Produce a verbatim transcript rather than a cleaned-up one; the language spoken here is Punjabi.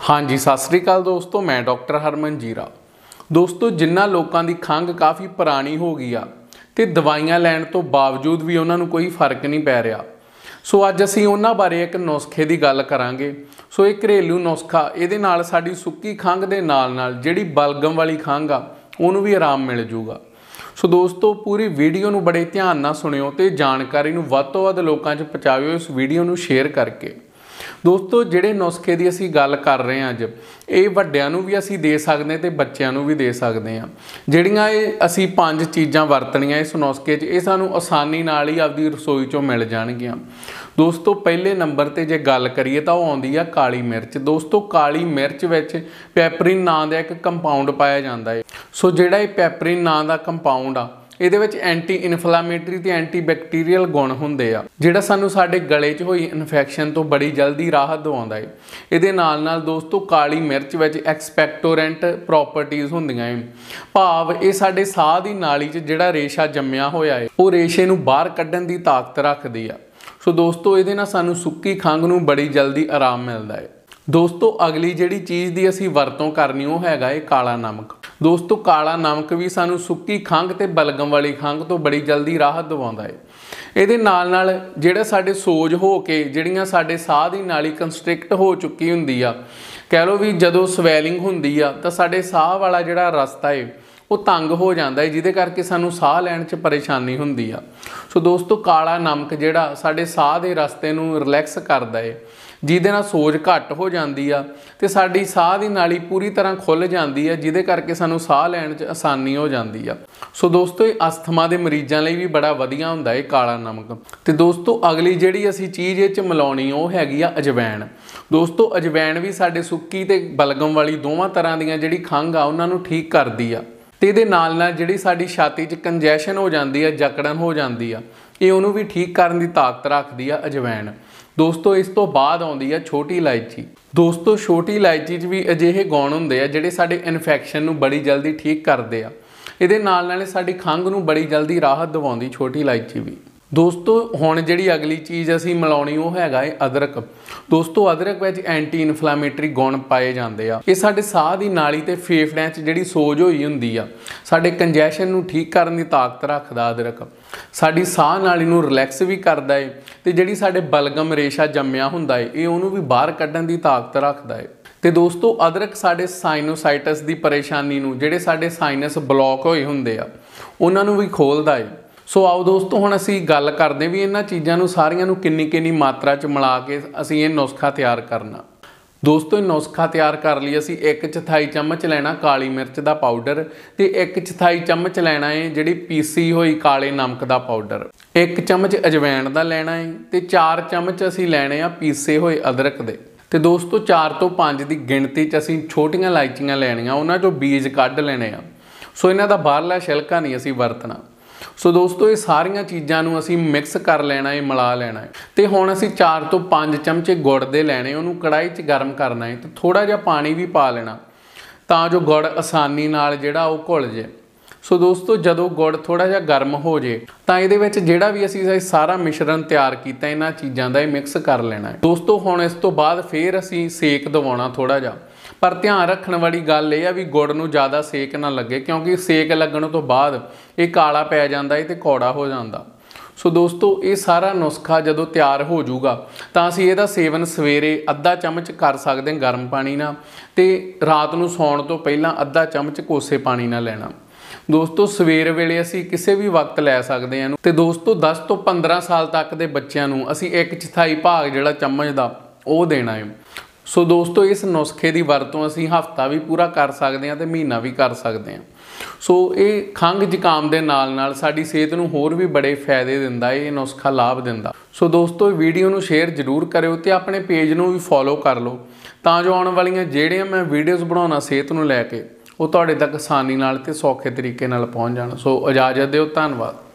हाँ जी, सत श्री अकाल दोस्तों, मैं डॉक्टर हरमन जीरा। दोस्तों, जिन्ना लोगों की खंघ काफ़ी पुरानी हो गई आ ते दवाइयां लैण तो बावजूद भी उन्हां नूं कोई फर्क नहीं पै रहा। सो अज असीं उन्हां बारे एक नुस्खे की गल करांगे। सो एक घरेलू नुस्खा, इहदे नाल साडी सुक्की खंघ दे नाल नाल जिहड़ी बलगम वाली खंघ आ उहनूं भी आराम मिल जूगा। सो दोस्तों, पूरी वीडियो नूं बड़े ध्यान नाल सुणिओ ते जानकारी नूं वध तों वध लोकां 'च पहुंचाइओ इस वीडियो नूं शेयर करके। दोस्तों, जिहड़े नुस्खे की असीं गल कर रहे हैं अज, ये वड्डिआं नूं भी असीं दे सकदे ते बच्चिआं नूं भी दे सकदे हां। जिहड़ियां ये असीं पंज चीज़ां वरतणीआं इस नुस्खे 'च, ये सानूं आसानी नाल ही आपदी रसोई 'चों मिल जाणगीआं। दोस्तों, पहले नंबर ते जे गल करिए तां ओह आउंदी आ काली मिर्च। दोस्तों, काली मिर्च विच पैपरिन नां दा एक कंपाउंड पाया जांदा है। सो जिहड़ा ये पैपरिन नां दा कंपाउंड आ, ਇਹਦੇ ਵਿੱਚ ਐਂਟੀ ਇਨਫਲਾਮੇਟਰੀ ਤੇ ਐਂਟੀ ਬੈਕਟੀਰੀਅਲ ਗੁਣ ਹੁੰਦੇ ਆ, ਜਿਹੜਾ ਸਾਨੂੰ ਸਾਡੇ ਗਲੇ 'ਚ ਹੋਈ ਇਨਫੈਕਸ਼ਨ ਤੋਂ ਬੜੀ ਜਲਦੀ ਰਾਹਤ ਦਿਵਾਉਂਦਾ ਹੈ। ਇਹਦੇ ਨਾਲ ਨਾਲ ਦੋਸਤੋ, ਕਾਲੀ ਮਿਰਚ ਵਿੱਚ ਐਕਸਪੈਕਟੋਰੈਂਟ ਪ੍ਰੋਪਰਟੀਜ਼ ਹੁੰਦੀਆਂ ਹੈ। ਭਾਵ ਇਹ ਸਾਡੇ ਸਾਹ ਦੀ ਨਾਲੀ 'ਚ ਜਿਹੜਾ ਰੇਸ਼ਾ ਜੰਮਿਆ ਹੋਇਆ ਹੈ, ਉਹ ਰੇਸ਼ੇ ਨੂੰ ਬਾਹਰ ਕੱਢਣ ਦੀ ਤਾਕਤ ਰੱਖਦੀ ਆ। ਸੋ ਦੋਸਤੋ, ਇਹਦੇ ਨਾਲ ਸਾਨੂੰ ਸੁੱਕੀ ਖੰਘ ਨੂੰ ਬੜੀ ਜਲਦੀ ਆਰਾਮ ਮਿਲਦਾ ਹੈ। दोस्तों, अगली जिहड़ी चीज़ की असीं वरतों करनी वो हैगा है काला नमक। दोस्तों, काला नमक भी सानूं सुक्की खंघ ते बलगम वाली खंघ तो बड़ी जल्दी राहत दिवाउंदा है। ਇਹਦੇ ਨਾਲ ਨਾਲ ਜਿਹੜਾ ਸਾਡੇ ਸੋਜ ਹੋ ਕੇ ਜਿਹੜੀਆਂ ਸਾਡੇ ਸਾਹ ਦੀ ਨਾਲੀ ਕੰਸਟ੍ਰਿਕਟ ਹੋ ਚੁੱਕੀ ਹੁੰਦੀ ਆ, ਕਹਿ ਲਓ ਵੀ ਜਦੋਂ ਸਵੈਲਿੰਗ ਹੁੰਦੀ ਆ ਤਾਂ ਸਾਡੇ ਸਾਹ ਵਾਲਾ ਜਿਹੜਾ ਰਸਤਾ ਹੈ ਉਹ ਤੰਗ ਹੋ ਜਾਂਦਾ ਹੈ, ਜਿਹਦੇ ਕਰਕੇ ਸਾਨੂੰ ਸਾਹ ਲੈਣ 'ਚ ਪਰੇਸ਼ਾਨੀ ਹੁੰਦੀ ਆ। ਸੋ ਦੋਸਤੋ, ਕਾਲਾ ਨਮਕ ਜਿਹੜਾ ਸਾਡੇ ਸਾਹ ਦੇ ਰਸਤੇ ਨੂੰ ਰਿਲੈਕਸ ਕਰਦਾ ਹੈ, ਜਿਹਦੇ ਨਾਲ ਸੋਜ ਘੱਟ ਹੋ ਜਾਂਦੀ ਆ ਤੇ ਸਾਡੀ ਸਾਹ ਦੀ ਨਾਲੀ ਪੂਰੀ ਤਰ੍ਹਾਂ ਖੁੱਲ੍ਹ ਜਾਂਦੀ ਆ, ਜਿਹਦੇ ਕਰਕੇ ਸਾਨੂੰ ਸਾਹ ਲੈਣ 'ਚ ਆਸਾਨੀ ਹੋ ਜਾਂਦੀ ਆ। ਸੋ ਦੋਸਤੋ, ਇਹ ਅਸਥਮਾ ਦੇ ਮਰੀਜ਼ਾਂ ਲਈ ਵੀ ਬੜਾ ਵਧੀਆ ਹੁੰਦਾ ਹੈ ਕਾਲਾ ਨਮਕ। ਤੇ ਦੋਸਤੋ, ਅਗਲੀ ਜਿਹੜੀ ਅਸੀਂ ਚੀਜ਼ ਇਹ 'ਚ ਮਿਲਾਉਣੀ ਉਹ ਹੈਗੀ ਆ ਅਜਵੈਣ। ਦੋਸਤੋ, ਅਜਵੈਣ ਵੀ ਸਾਡੇ ਸੁੱਕੀ ਤੇ ਬਲਗਮ ਵਾਲੀ ਦੋਵਾਂ ਤਰ੍ਹਾਂ ਦੀਆਂ ਜਿਹੜੀ ਖੰਘ ਆ ਉਹਨਾਂ ਨੂੰ ਠੀਕ ਕਰਦੀ ਆ। ਤੇ ਇਹਦੇ ਨਾਲ ਨਾਲ ਜਿਹੜੀ ਸਾਡੀ ਛਾਤੀ 'ਚ ਕੰਜੈਸ਼ਨ ਹੋ ਜਾਂਦੀ ਆ, ਜਕੜਨ ਹੋ ਜਾਂਦੀ ਆ, ਇਹ ਉਹਨੂੰ ਵੀ ਠੀਕ ਕਰਨ ਦੀ ਤਾਕਤ ਰੱਖਦੀ ਆ ਅਜਵੈਣ। ਦੋਸਤੋ, ਇਸ ਤੋਂ ਬਾਅਦ ਆਉਂਦੀ ਆ ਛੋਟੀ ਇਲਾਇਚੀ। ਦੋਸਤੋ, ਛੋਟੀ ਇਲਾਇਚੀ 'ਚ ਵੀ ਅਜਿਹੇ ਗੁਣ ਹੁੰਦੇ ਆ ਜਿਹੜੇ ਸਾਡੇ ਇਨਫੈਕਸ਼ਨ ਨੂੰ ਬੜੀ ਜਲਦੀ ਠੀਕ ਕਰਦੇ ਆ। ਇਹਦੇ ਨਾਲ ਨਾਲ ਸਾਡੀ ਖੰਘ ਨੂੰ ਬੜੀ ਜਲਦੀ ਰਾਹਤ ਦਿਵਾਉਂਦੀ ਛੋਟੀ ਇਲਾਇਚੀ ਵੀ। ਦੋਸਤੋ, ਹੁਣ ਜਿਹੜੀ ਅਗਲੀ ਚੀਜ਼ ਅਸੀਂ ਮਿਲਾਉਣੀ ਉਹ ਹੈਗਾ ਹੈ ਅਦਰਕ। ਦੋਸਤੋ, ਅਦਰਕ ਵਿੱਚ ਐਂਟੀ ਇਨਫਲਾਮੇਟਰੀ ਗੁਣ ਪਾਏ ਜਾਂਦੇ ਆ। ਇਹ ਸਾਡੇ ਸਾਹ ਦੀ ਨਾਲੀ ਤੇ ਫੇਫੜਿਆਂ 'ਚ ਜਿਹੜੀ ਸੋਜ ਹੋਈ ਹੁੰਦੀ ਆ, ਸਾਡੇ ਕੰਜੈਸ਼ਨ ਨੂੰ ਠੀਕ ਕਰਨ ਦੀ ਤਾਕਤ ਰੱਖਦਾ ਅਦਰਕ। ਸਾਡੀ ਸਾਹ ਨਾਲੀ ਨੂੰ ਰਿਲੈਕਸ ਵੀ ਕਰਦਾ ਹੈ ਤੇ ਜਿਹੜੀ ਸਾਡੇ ਬਲਗਮ ਰੇਸ਼ਾ ਜੰਮਿਆ ਹੁੰਦਾ ਹੈ, ਇਹ ਉਹਨੂੰ ਵੀ ਬਾਹਰ ਕੱਢਣ ਦੀ ਤਾਕਤ ਰੱਖਦਾ ਹੈ। ਤੇ ਦੋਸਤੋ, ਅਦਰਕ ਸਾਡੇ ਸਾਈਨੋਸਾਈਟਸ ਦੀ ਪਰੇਸ਼ਾਨੀ ਨੂੰ, ਜਿਹੜੇ ਸਾਡੇ ਸਾਈਨਸ ਬਲੌਕ ਹੋਏ ਹੁੰਦੇ ਆ, ਉਹਨਾਂ ਨੂੰ ਵੀ ਖੋਲ੍ਹਦਾ ਹੈ। ਸੋ ਆਓ ਦੋਸਤੋ, ਹੁਣ ਅਸੀਂ ਗੱਲ ਕਰਦੇ ਵੀ ਇਹਨਾਂ ਚੀਜ਼ਾਂ ਨੂੰ ਸਾਰੀਆਂ ਨੂੰ ਕਿੰਨੀ ਕਿੰਨੀ ਮਾਤਰਾ 'ਚ ਮਿਲਾ ਕੇ ਅਸੀਂ ਇਹ ਨੁਸਖਾ ਤਿਆਰ ਕਰਨਾ। ਦੋਸਤੋ, ਇਹ ਨੁਸਖਾ ਤਿਆਰ ਕਰ ਲਈ ਅਸੀਂ ਇੱਕ ਚੌਥਾਈ ਚਮਚ ਲੈਣਾ ਕਾਲੀ ਮਿਰਚ ਦਾ ਪਾਊਡਰ ਤੇ ਇੱਕ ਚੌਥਾਈ ਚਮਚ ਲੈਣਾ ਹੈ ਜਿਹੜੀ ਪੀਸੀ ਹੋਈ ਕਾਲੇ ਨਮਕ ਦਾ ਪਾਊਡਰ। ਇੱਕ ਚਮਚ ਅਜਵੈਣ ਦਾ ਲੈਣਾ ਹੈ ਤੇ ਚਾਰ ਚਮਚ ਅਸੀਂ ਲੈਣੇ ਆ ਪੀਸੇ ਹੋਏ ਅਦਰਕ ਦੇ। ਤੇ ਦੋਸਤੋ, ਚਾਰ ਤੋਂ ਪੰਜ ਦੀ ਗਿਣਤੀ 'ਚ ਅਸੀਂ ਛੋਟੀਆਂ ਇਲਾਇਚੀਆਂ ਲੈਣੀਆਂ, ਉਹਨਾਂ 'ਚੋਂ ਬੀਜ ਕੱਢ ਲੈਣੇ ਆ। ਸੋ ਇਹਨਾਂ ਦਾ ਬਾਹਰਲਾ ਛਿਲਕਾ ਨਹੀਂ ਅਸੀਂ ਵਰਤਣਾ। ਸੋ ਦੋਸਤੋ, ਇਹ ਸਾਰੀਆਂ ਚੀਜ਼ਾਂ ਨੂੰ ਅਸੀਂ ਮਿਕਸ ਕਰ ਲੈਣਾ ਹੈ, ਮਿਲਾ ਲੈਣਾ ਹੈ। ਤੇ ਹੁਣ ਅਸੀਂ ਚਾਰ ਤੋਂ ਪੰਜ ਚਮਚੇ ਗੁੜ ਦੇ ਲੈਣੇ, ਉਹਨੂੰ ਕੜਾਹੀ 'ਚ ਗਰਮ ਕਰਨਾ ਹੈ ਤੇ ਥੋੜ੍ਹਾ ਜਿਹਾ ਪਾਣੀ ਵੀ ਪਾ ਲੈਣਾ ਤਾਂ ਜੋ ਗੁੜ ਆਸਾਨੀ ਨਾਲ ਜਿਹੜਾ ਉਹ ਘੁਲ ਜੇ। ਸੋ ਦੋਸਤੋ, ਜਦੋਂ ਗੁੜ ਥੋੜ੍ਹਾ ਜਿਹਾ ਗਰਮ ਹੋ ਜੇ ਤਾਂ ਇਹਦੇ ਵਿੱਚ ਜਿਹੜਾ ਵੀ ਅਸੀਂ ਸਾਰਾ ਮਿਸ਼ਰਣ ਤਿਆਰ ਕੀਤਾ ਇਹਨਾਂ ਚੀਜ਼ਾਂ ਦਾ, ਇਹ ਮਿਕਸ ਕਰ ਲੈਣਾ ਹੈ। ਦੋਸਤੋ, ਹੁਣ ਇਸ ਤੋਂ ਬਾਅਦ ਫਿਰ ਅਸੀਂ ਸੇਕ ਦਵਾਉਣਾ ਥੋੜ੍ਹਾ ਜਿਹਾ, ਪਰ ਧਿਆਨ ਰੱਖਣ ਵਾਲੀ ਗੱਲ ਇਹ ਆ ਵੀ ਗੁੜ ਨੂੰ ਜ਼ਿਆਦਾ ਸੇਕ ਨਾ ਲੱਗੇ, ਕਿਉਂਕਿ ਸੇਕ ਲੱਗਣ ਤੋਂ ਬਾਅਦ ਇਹ ਕਾਲਾ ਪੈ ਜਾਂਦਾ ਹੈ ਤੇ ਕੌੜਾ ਹੋ ਜਾਂਦਾ। ਸੋ ਦੋਸਤੋ, ਇਹ ਸਾਰਾ ਨੁਸਖਾ ਜਦੋਂ ਤਿਆਰ ਹੋ ਜਾਊਗਾ ਤਾਂ ਅਸੀਂ ਇਹਦਾ ਸੇਵਨ ਸਵੇਰੇ ਅੱਧਾ ਚਮਚ ਕਰ ਸਕਦੇ ਹਾਂ ਗਰਮ ਪਾਣੀ ਨਾਲ, ਤੇ ਰਾਤ ਨੂੰ ਸੌਣ ਤੋਂ ਪਹਿਲਾਂ ਅੱਧਾ ਚਮਚ ਕੋਸੇ ਪਾਣੀ ਨਾਲ ਲੈਣਾ। ਦੋਸਤੋ, ਸਵੇਰ ਵੇਲੇ ਅਸੀਂ ਕਿਸੇ ਵੀ ਵਕਤ ਲੈ ਸਕਦੇ ਹਾਂ। ਤੇ ਦੋਸਤੋ, ਦਸ ਤੋਂ ਪੰਦਰਾਂ ਸਾਲ ਤੱਕ ਦੇ ਬੱਚਿਆਂ ਨੂੰ ਅਸੀਂ ਇੱਕ ਚੌਥਾਈ ਭਾਗ ਜਿਹੜਾ ਚਮਚ ਦਾ ਉਹ ਦੇਣਾ ਹੈ। ਸੋ ਦੋਸਤੋ, ਇਸ ਨੁਸਖੇ ਦੀ ਵਰਤੋਂ ਅਸੀਂ ਹਫ਼ਤਾ ਵੀ ਪੂਰਾ ਕਰ ਸਕਦੇ ਹਾਂ ਤੇ ਮਹੀਨਾ ਵੀ ਕਰ ਸਕਦੇ ਹਾਂ। ਸੋ ਇਹ ਖੰਘ ਜ਼ੁਕਾਮ ਦੇ ਨਾਲ ਨਾਲ ਸਾਡੀ ਸਿਹਤ ਨੂੰ ਹੋਰ ਵੀ ਬੜੇ ਫਾਇਦੇ ਦਿੰਦਾ ਹੈ, ਇਹ ਨੁਸਖਾ ਲਾਭ ਦਿੰਦਾ। ਸੋ ਦੋਸਤੋ, ਵੀਡੀਓ ਨੂੰ ਸ਼ੇਅਰ ਜ਼ਰੂਰ ਕਰਿਓ ਤੇ ਆਪਣੇ ਪੇਜ ਨੂੰ ਵੀ ਫੋਲੋ ਕਰ ਲਓ ਤਾਂ ਜੋ ਆਉਣ ਵਾਲੀਆਂ ਜਿਹੜੀਆਂ ਮੈਂ ਵੀਡੀਓਜ਼ ਬਣਾਉਣਾ ਸਿਹਤ ਨੂੰ ਲੈ ਕੇ, ਉਹ ਤੁਹਾਡੇ ਤੱਕ ਆਸਾਨੀ ਨਾਲ ਤੇ ਸੌਖੇ ਤਰੀਕੇ ਨਾਲ ਪਹੁੰਚ ਜਾਣ। ਸੋ ਇਜਾਜ਼ਤ ਦਿਓ, ਧੰਨਵਾਦ।